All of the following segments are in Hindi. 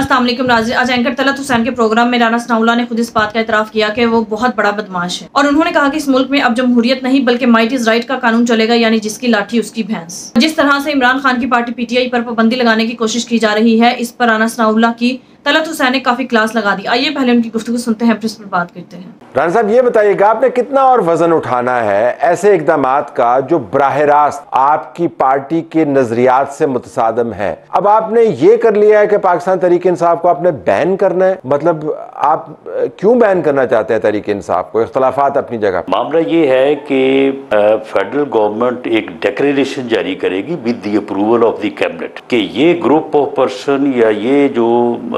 अस्सलाम वालेकुम नाज़रीन। आज एंकर तलत हुसैन के प्रोग्राम में राना सनाउल्लाह ने खुद इस बात का इतराफ़ किया कि वो बहुत बड़ा बदमाश है और उन्होंने कहा कि इस मुल्क में अब जमहूरियत नहीं बल्कि माइट इज राइट का कानून चलेगा, यानी जिसकी लाठी उसकी भैंस। जिस तरह से इमरान खान की पार्टी पीटीआई पर पाबंदी लगाने की कोशिश की जा रही है, इस पर राना सनाउल्लाह की तलत हुसैन ने काफी क्लास लगा दी। आइए पहले उनकी गुफ्तगू सुनते हैं, फिर इस पर बात करते हैं। राना साहब ये बताइएगा, आपने कितना और वजन उठाना है ऐसे इकदामात का जो बराह रास्त आपकी पार्टी के नजरियात से मुतसादम है। अब आपने ये कर लिया है कि पाकिस्तान तहरीक इंसाफ को आपने बैन करना है। मतलब आप क्यों बैन करना चाहते हैं तहरीक इंसाफ को? इख्तलाफात अपनी जगह। मामला ये है कि फेडरल गवर्नमेंट एक डिक्लेरेशन जारी करेगी with the approval of the cabinet कि ये ग्रुप ऑफ पर्सन या ये जो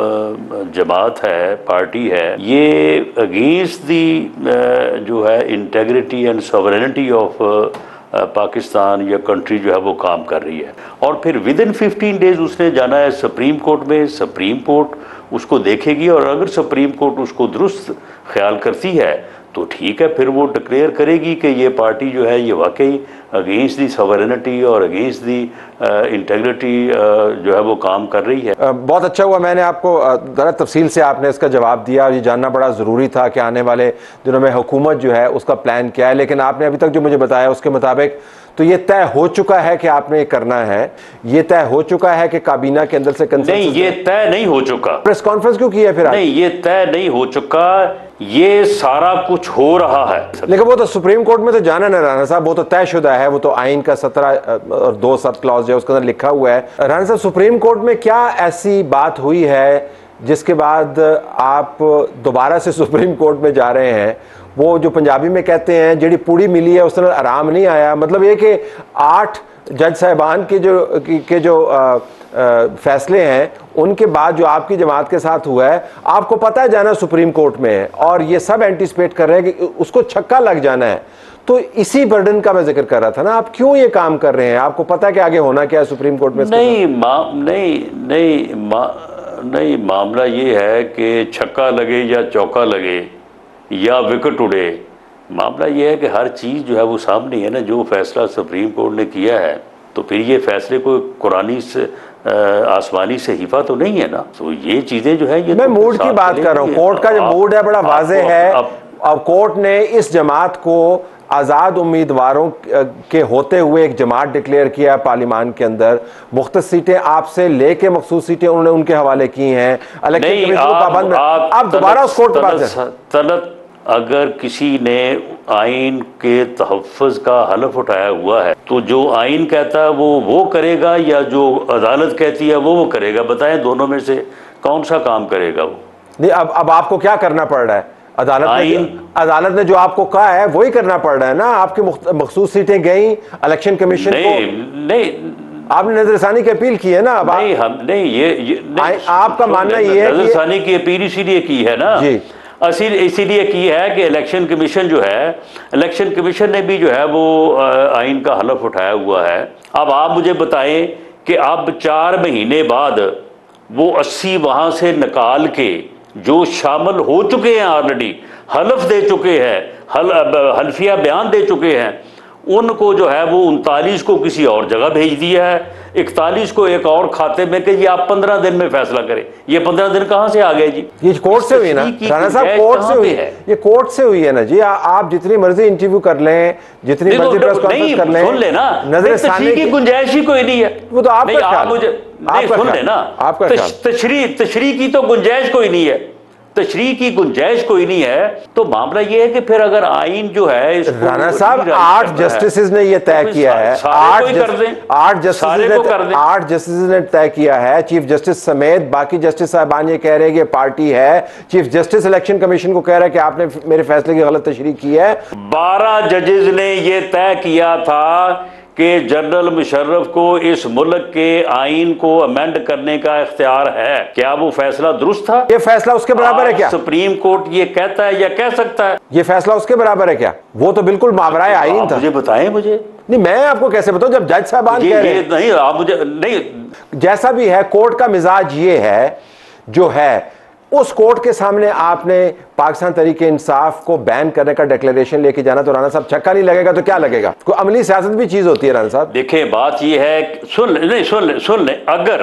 जमात है, पार्टी है, ये अगेंस्ट दी जो है integrity and sovereignty of Pakistan या कंट्री जो है वो काम कर रही है। और फिर विद इन 15 डेज उसने जाना है सुप्रीम कोर्ट में। सुप्रीम कोर्ट उसको देखेगी और अगर सुप्रीम कोर्ट उसको दुरुस्त ख्याल करती है तो ठीक है, फिर वो डिक्लेयर करेगी कि ये पार्टी जो है ये वाकई अगेंस्ट दी सॉवरेनिटी और अगेंस्ट दी इंटेग्रिटी जो है वो काम कर रही है। बहुत अच्छा हुआ मैंने आपको ज़रा तफसील से आपने इसका जवाब दिया और ये जानना बड़ा ज़रूरी था कि आने वाले दिनों में हुकूमत जो है उसका प्लान क्या है। लेकिन आपने अभी तक जो मुझे बताया उसके मुताबिक तो ये तय हो चुका है कि आपने ये करना है, ये तय हो चुका है कि काबीना के अंदर से नहीं, ये तय नहीं हो चुका। प्रेस कॉन्फ्रेंस क्यों की है फिर? नहीं, ये तय नहीं हो चुका, ये सारा कुछ हो रहा है। लेकिन वो तो सुप्रीम कोर्ट में तो जाना ना राना साहब, वो तो तयशुदा है, वो तो आइन का 17 और 2 सब क्लॉज है उसके अंदर लिखा हुआ है। राना साहब, सुप्रीम कोर्ट में क्या ऐसी बात हुई है जिसके बाद आप दोबारा से सुप्रीम कोर्ट में जा रहे हैं? वो जो पंजाबी में कहते हैं जेड़ी पूड़ी मिली है उसने आराम नहीं आया। मतलब ये कि 8 जज साहिबान के जो फैसले हैं उनके बाद जो आपकी जमात के साथ हुआ है, आपको पता है जाना सुप्रीम कोर्ट में है और ये सब एंटिसिपेट कर रहे हैं कि उसको छक्का लग जाना है। तो इसी बर्डन का मैं जिक्र कर रहा था ना, आप क्यों ये काम कर रहे हैं? आपको पता है कि आगे होना क्या है सुप्रीम कोर्ट में? नहीं, मामला ये है कि छक्का लगे या चौका लगे या विकेट उड़े, मामला ये है कि हर चीज़ जो है वो सामने है ना। जो फैसला सुप्रीम कोर्ट ने किया है तो फिर ये फैसले को कुरानी से आसमानी से हिफा तो नहीं है ना। तो ये चीज़ें जो है ये मैं मूड की बात कर रहा हूँ। कोर्ट का जो मूड है बड़ा वाजे है। अब कोर्ट ने इस जमात को आज़ाद उम्मीदवारों के होते हुए एक जमात डिक्लेयर किया है पार्लियामान के अंदर। मुख्तलिफ सीटें आपसे लेके मखसूस सीटें उन्होंने उनके हवाले की हैं। इलेक्शन कमीशन को पाबंद आप दोबारा उस कोर्ट के पास तलब अगर किसी ने आइन के तहफ़्फ़ुज़ का हलफ उठाया हुआ है तो जो आइन कहता है वो करेगा या जो अदालत कहती है वो करेगा? बताएं दोनों में से कौन सा काम करेगा वो? नहीं, अब आपको क्या करना पड़ रहा है? अदालत ने जो आपको कहा है वही करना पड़ रहा है ना। आपकी मखसूस सीटें गई इलेक्शन कमीशन को। नहीं, आपने नजरसानी की अपील की है ना। अब नहीं, हम नहीं, ये आपका मानना ये है नजरसानी की अपील इसीलिए की है ना जी, इसीलिए की है कि इलेक्शन कमीशन जो है, इलेक्शन कमीशन ने भी जो है वो आइन का हलफ उठाया हुआ है। अब आप मुझे बताएं कि अब 4 महीने बाद वो 80 वहाँ से निकाल के जो शामिल हो चुके हैं, ऑलरेडी हलफ दे चुके हैं, हल्फिया बयान दे चुके हैं, उनको जो है वो 39 को किसी और जगह भेज दिया है, 41 को एक और खाते में कि ये आप 15 दिन में फैसला करें। ये 15 दिन कहाँ से आ गए जी? ये कोर्ट से हुई ना राना साहब, कोर्ट से हुई है, ये कोर्ट से हुई है ना जी। आप जितनी मर्जी इंटरव्यू कर लें, जितनी मर्जी प्रेस कॉन्फ्रेंस कर लें, सुन लेना, नजरसानी की गुंजाइश ही कोई नहीं है। वो तो आपका ख्याल, नहीं सुन लेना, आपका तशरीह की तो गुंजाइश कोई नहीं है, तशरीह की गुंजाइश कोई नहीं है। तो मामला ये है कि फिर अगर आइन जो है राना साहब 8 जस्टिस ने ये तय किया है, 8 जस्टिस ने तय किया है, चीफ जस्टिस समेत बाकी जस्टिस साहबान ये कह रहे हैं कि पार्टी है। चीफ जस्टिस इलेक्शन कमीशन को कह रहा है कि आपने मेरे फैसले की गलत तशरीह की है। 12 जजेस ने ये तय किया था कि जनरल मुशर्रफ को इस मुल्क के आइन को अमेंड करने का इख्तियार है। क्या वो फैसला दुरुस्त था? ये फैसला उसके बराबर है क्या? सुप्रीम कोर्ट ये कहता है या कह सकता है? ये फैसला उसके बराबर है क्या? वो तो बिल्कुल मावराए आइन था। मुझे बताएं, मुझे नहीं, मैं आपको कैसे बताऊं जब जज साहबान कह रहे हैं? नहीं, आप मुझे नहीं, जैसा भी है कोर्ट का मिजाज ये है जो है, उस कोर्ट के सामने आपने पाकिस्तान तहरीक इंसाफ को बैन करने का डिक्लेरेशन लेके जाना तो राना साहब छक्का नहीं लगेगा तो क्या लगेगा? कोई अमली सियासत भी चीज होती है राना साहब। देखें बात ये है, सुन ले, अगर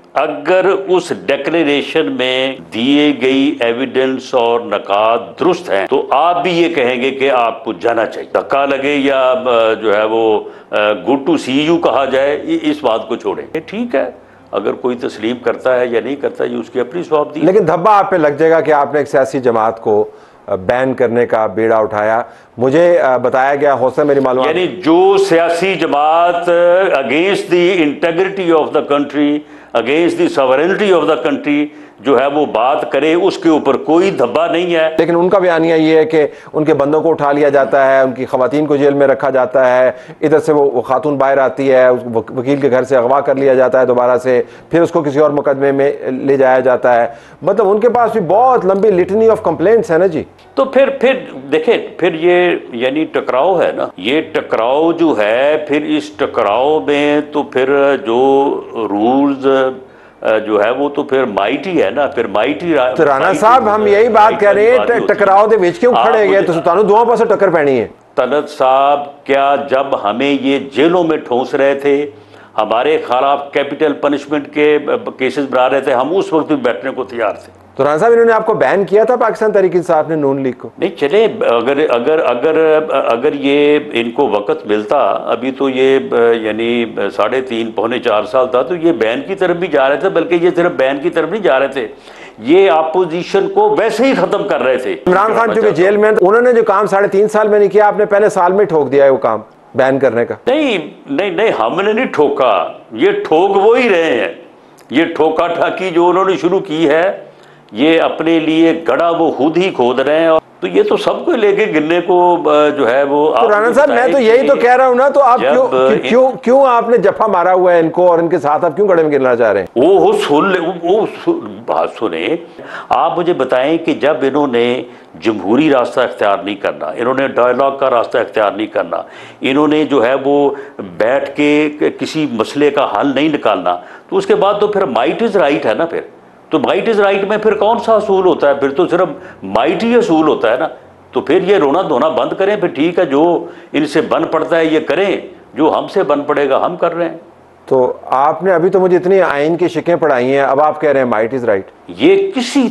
अगर उस डिक्लेरेशन में दिए गई एविडेंस और नकात दुरुस्त हैं तो आप भी ये कहेंगे कि आपको जाना चाहिए। धक्का लगे या जो है वो गुड टू सी यू कहा जाए, इस बात को छोड़ें। ठीक है, अगर कोई तस्लीम करता है या नहीं करता ये उसकी अपनी स्वाब दी। लेकिन धब्बा आप पे लग जाएगा कि आपने एक सियासी जमात को बैन करने का बेड़ा उठाया। मुझे बताया गया, हो सकता मेरी मालूम, यानी जो सियासी जमात against the integrity of the country, against the sovereignty of the country जो है वो बात करे, उसके ऊपर कोई धब्बा नहीं है। लेकिन उनका बयानिया ये है कि उनके बंदों को उठा लिया जाता है, उनकी खवातीन को जेल में रखा जाता है, इधर से वो खातून बाहर आती है, उसको वकील के घर से अगवा कर लिया जाता है दोबारा से, फिर उसको किसी और मुकदमे में ले जाया जाता है। मतलब उनके पास भी बहुत लंबी लिटनी ऑफ कंप्लेंट्स है ना जी। तो फिर देखें, फिर ये यानी टकराव है ना, ये टकराव जो है, फिर इस टकराव में तो फिर जो रूल्स जो है वो तो फिर माइटी है ना, फिर माइटी। तो राणा साहब हम यही बात कह रहे हैं, टकराव दे विच क्यों खड़े गए? तो सुल्तानो दोनों पासे टक्कर पैनी है। तलत साहब, क्या जब हमें ये जेलों में ठोंस रहे थे, हमारे खिलाफ कैपिटल पनिशमेंट के केसेस बना रहे थे, हम उस वक्त भी बैठने को तैयार थे। तो राणा साहब इन्होंने आपको बैन किया था पाकिस्तान तहरीक इंसाफ ने, नून लीग को? नहीं चले, अगर अगर अगर अगर ये इनको वक्त मिलता, अभी तो ये यानी 3.5 पौने 4 साल था, तो ये बैन की तरफ भी जा रहे थे। बल्कि ये सिर्फ बैन की तरफ नहीं जा रहे थे, ये अपोजिशन को वैसे ही खत्म कर रहे थे। इमरान खान चूंकि जेल में, उन्होंने जो काम 3.5 साल में नहीं किया, आपने पहले साल में ठोक दिया है वो काम बैन करने का। नहीं, हमने नहीं ठोका, ये ठोक वो ही रहे हैं। ये ठोका ठाकी जो उन्होंने शुरू की है, ये अपने लिए गड़ा वो खुद ही खोद रहे हैं। तो ये तो सबको लेके गिनने को जो है वो। तो राणा साहब मैं तो यही तो कह रहा हूँ ना, तो आप क्यों आपने जफा मारा हुआ है इनको, और इनके साथ आप क्यों गड़े में गिरना चाह रहे हैं? वो बात सुने, आप मुझे बताएं कि जब इन्होंने जमहूरी रास्ता इख्तियार नहीं करना, इन्होंने डायलॉग का रास्ता इख्तियार नहीं करना, इन्होंने जो है वो बैठ के किसी मसले का हल नहीं निकालना, तो उसके बाद तो फिर माइट इज राइट है ना। फिर तो माइट इज राइट में फिर कौन सा असूल होता है? फिर तो सिर्फ माइट ही असूल होता है ना। तो फिर ये रोना धोना बंद करें। फिर ठीक है, जो इनसे बन पड़ता है ये करें, जो हमसे बन पड़ेगा हम कर रहे हैं। तो आपने अभी तो मुझे इतनी आइन की शिकें पढ़ाई हैं, अब आप कह रहे हैं माइट इज राइट। ये किसी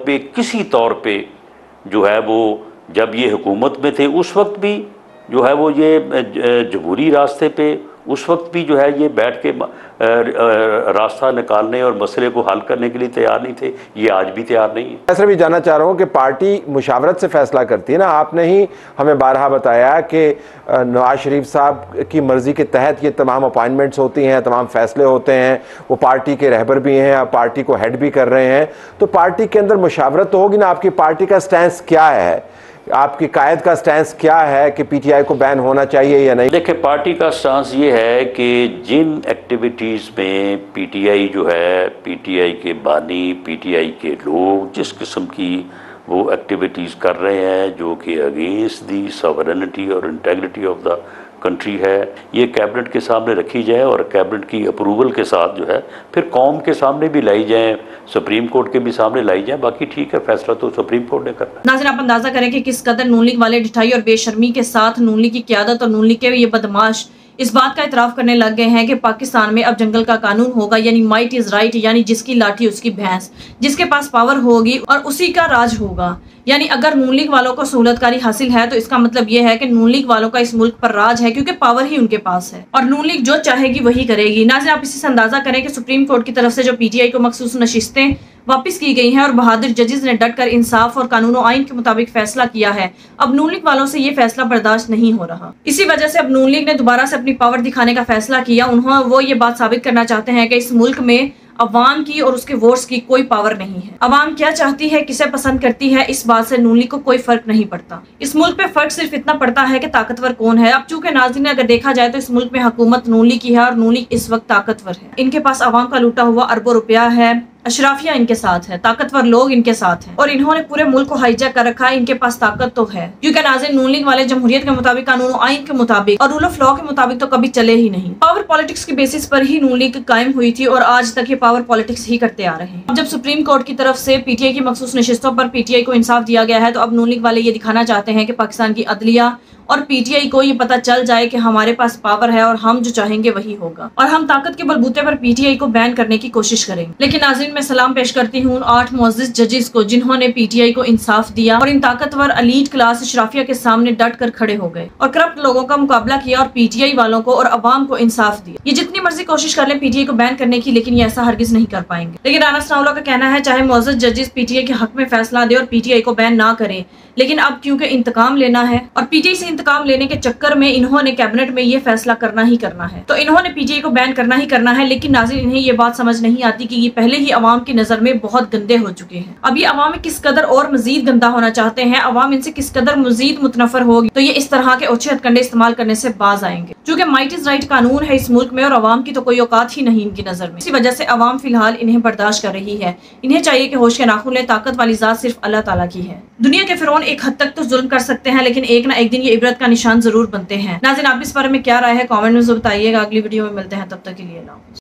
तौर पे जो है वो, जब ये हुकूमत में थे उस वक्त भी जो है वो ये जमहूरी रास्ते पे उस वक्त भी जो है ये बैठ के रास्ता निकालने और मसले को हल करने के लिए तैयार नहीं थे। ये आज भी तैयार नहीं है। मैं सिर्फ भी जानना चाह रहा हूँ कि पार्टी मुशावरत से फैसला करती है ना। आपने ही हमें बारहा बताया कि नवाज शरीफ साहब की मर्जी के तहत ये तमाम अपॉइंटमेंट्स होती हैं, तमाम फैसले होते हैं, वो पार्टी के रहबर भी हैं, पार्टी को हेड भी कर रहे हैं। तो पार्टी के अंदर मुशावरत तो होगी ना। आपकी पार्टी का स्टैंस क्या है, आपकी कायद का स्टैंस क्या है कि पीटीआई को बैन होना चाहिए या नहीं? देखिए, पार्टी का स्टैंस ये है कि जिन एक्टिविटीज़ में पीटीआई जो है, पीटीआई के बानी, पीटीआई के लोग जिस किस्म की वो एक्टिविटीज़ कर रहे हैं जो कि अगेंस्ट दी सॉवरेनिटी और इंटेग्रिटी ऑफ द कंट्री है, ये कैबिनेट के सामने रखी जाए और कैबिनेट की अप्रूवल के साथ जो है फिर कौम के सामने भी लाई जाए, सुप्रीम कोर्ट के भी सामने लाई जाए। बाकी ठीक है, फैसला तो सुप्रीम कोर्ट ने करना। नाज़रीन, आप अंदाजा करें कि किस कदर नून लीग वाले ढिठाई और बेशर्मी के साथ नून लीग की क़यादत और नून लीग के ये बदमाश इस बात का इतराफ़ करने लग गए हैं कि पाकिस्तान में अब जंगल का कानून होगा, यानी माइट इज राइट, यानी जिसकी लाठी उसकी भैंस, जिसके पास पावर होगी और उसी का राज होगा। यानी अगर नून लीग वालों को सहूलतकारी हासिल है तो इसका मतलब यह है कि नून लीग वालों का इस मुल्क पर राज है, क्योंकि पावर ही उनके पास है और नून लीग जो चाहेगी वही करेगी। नाज़रीन, आप इसी से अंदाजा करें कि सुप्रीम कोर्ट की तरफ से जो पीटीआई को मखसूस नशिस्तें वापस की गई हैं और बहादुर जजेस ने डटकर इंसाफ और कानून और आइन के मुताबिक फैसला किया है, अब नून लीग वालों से ये फैसला बर्दाश्त नहीं हो रहा। इसी वजह से अब नून लीग ने दोबारा से अपनी पावर दिखाने का फैसला किया। वो ये बात साबित करना चाहते हैं कि इस मुल्क में अवाम की और उसके वोट्स की कोई पावर नहीं है। अवाम क्या चाहती है, किसे पसंद करती है, इस बात से नून लीग को कोई फर्क नहीं पड़ता। इस मुल्क पे फर्क सिर्फ इतना पड़ता है कि ताकतवर कौन है। अब चूंकि नाज़रीन अगर देखा जाए तो इस मुल्क में हुकूमत नून लीग की है और नून लीग इस वक्त ताकतवर है। इनके पास अवाम का लूटा हुआ अरबों रुपया है, अशराफिया इनके साथ है, ताकतवर लोग इनके साथ हैं और इन्होंने पूरे मुल्क को हाईजैक कर रखा है। इनके पास ताकत तो है, क्योंकि नाज़रीन नून लीग वाले जमहूरियत के मुताबिक, कानून और आइन के मुताबिक और रूल ऑफ लॉ के मुताबिक तो कभी चले ही नहीं। पावर पॉलिटिक्स की बेसिस पर ही नून लीग कायम हुई थी और आज तक ये पावर पॉलिटिक्स ही करते आ रहे हैं। अब जब सुप्रीम कोर्ट की तरफ से पीटीआई की मखसूस नशिस्तों पर पीटीआई को इंसाफ दिया गया है, तो अब नून लीग वाले ये दिखाना चाहते हैं कि पाकिस्तान की अदलिया और पीटीआई को ये पता चल जाए कि हमारे पास पावर है और हम जो चाहेंगे वही होगा और हम ताकत के बलबूते पर पीटीआई को बैन करने की कोशिश करेंगे। लेकिन नाज़रीन, मैं सलाम पेश करती हूँ 8 मुअज़्ज़िज़ जजेस को जिन्होंने पीटीआई को इंसाफ दिया और इन ताकतवर एलीट क्लास अशराफिया के सामने डट कर खड़े हो गए और करप्ट लोगों का मुकाबला किया और पीटीआई वालों को और अवाम को इंसाफ दिया। ये जितनी मर्जी कोशिश कर ले पीटीआई को बैन करने की, लेकिन ये ऐसा हरगिज नहीं कर पाएंगे। लेकिन राना सनाउल्लाह का कहना है चाहे मुअज़्ज़िज़ जजेस पीटीआई के हक में फैसला दे और पीटीआई को बैन ना करे, लेकिन अब क्योंकि इंतकाम लेना है और पीटीआई से इंतकाम लेने के चक्कर में इन्होंने कैबिनेट में ये फैसला करना ही करना है, तो इन्होंने पीटीआई को बैन करना ही करना है। लेकिन नाज़रीन, इन्हें ये बात समझ नहीं आती कि ये पहले ही अवाम की नजर में बहुत गंदे हो चुके हैं। अब ये अवाम में किस कदर और मजीद गंदा होना चाहते हैं, अवाम इनसे किस कदर मजीद मुतनफर होगी, तो ये इस तरह के ओछे हथकंडे इस्तेमाल करने से बाज आएंगे। चूंकि माइट इज राइट कानून है इस मुल्क में और अवाम की तो कोई औकात ही नहीं इनकी नजर में, इसी वजह से अवाम फिलहाल इन्हें बर्दाश्त कर रही है। इन्हें चाहिए कि होश के नाखून ले, ताकत वाली जात सिर्फ अल्लाह ताला की है। दुनिया के फिरौन एक हद तक तो जुल्म कर सकते हैं, लेकिन एक ना एक दिन ये इबरत का निशान जरूर बनते हैं। नाज़रीन, आप इस बारे में क्या राय है कमेंट में बताइएगा। अगली वीडियो में मिलते हैं, तब तक के लिए।